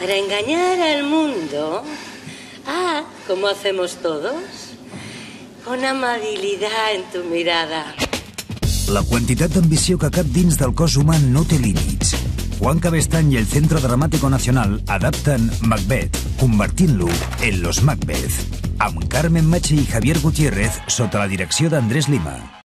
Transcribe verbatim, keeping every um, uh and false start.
para engañar al mundo. Ah, como hacemos todos, con amabilidad en tu mirada. La quantitat d'ambició que cap dins del cos humà no té límits. Juan Cabestany i el Centro Dramático Nacional adapten Macbeth, convertint-lo en Los Macbeth, amb Carmen Machi i Javier Gutiérrez sota la direcció d'Andrés Lima.